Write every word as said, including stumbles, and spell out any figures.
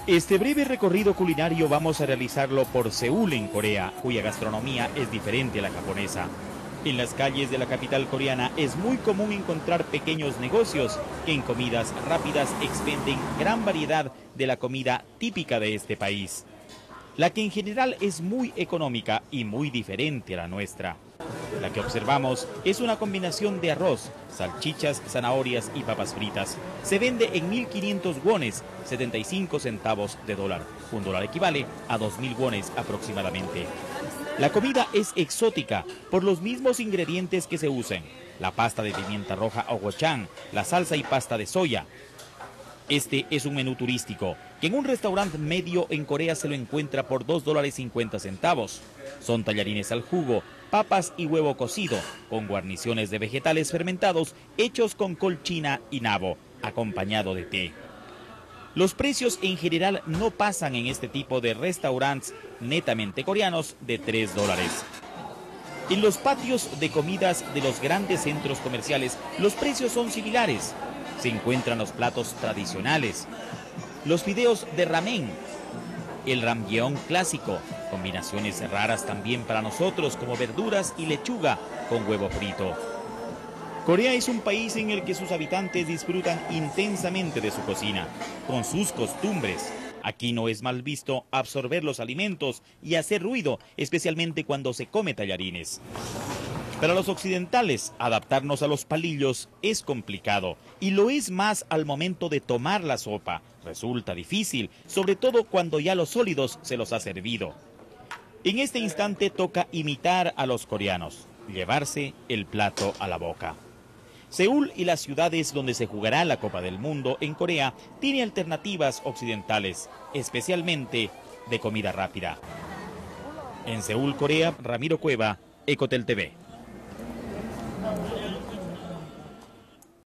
Este breve recorrido culinario vamos a realizarlo por Seúl, en Corea, cuya gastronomía es diferente a la japonesa. En las calles de la capital coreana es muy común encontrar pequeños negocios que en comidas rápidas expenden gran variedad de la comida típica de este país, la que en general es muy económica y muy diferente a la nuestra. La que observamos es una combinación de arroz, salchichas, zanahorias y papas fritas. Se vende en mil quinientos wones, setenta y cinco centavos de dólar. Un dólar equivale a dos mil wones aproximadamente. La comida es exótica por los mismos ingredientes que se usan: la pasta de pimienta roja o gochujang, la salsa y pasta de soya. Este es un menú turístico que en un restaurante medio en Corea se lo encuentra por dos dólares cincuenta centavos. Son tallarines al jugo, papas y huevo cocido, con guarniciones de vegetales fermentados hechos con col china y nabo, acompañado de té. Los precios en general no pasan en este tipo de restaurantes netamente coreanos de tres dólares. En los patios de comidas de los grandes centros comerciales, los precios son similares. Se encuentran los platos tradicionales, los fideos de ramen, el ramyeon clásico, combinaciones raras también para nosotros como verduras y lechuga con huevo frito. Corea es un país en el que sus habitantes disfrutan intensamente de su cocina, con sus costumbres. Aquí no es mal visto absorber los alimentos y hacer ruido, especialmente cuando se come tallarines. Para los occidentales, adaptarnos a los palillos es complicado, y lo es más al momento de tomar la sopa. Resulta difícil, sobre todo cuando ya los sólidos se los ha servido. En este instante toca imitar a los coreanos, llevarse el plato a la boca. Seúl y las ciudades donde se jugará la Copa del Mundo en Corea tiene alternativas occidentales, especialmente de comida rápida. En Seúl, Corea, Ramiro Cueva, Ecotel T V.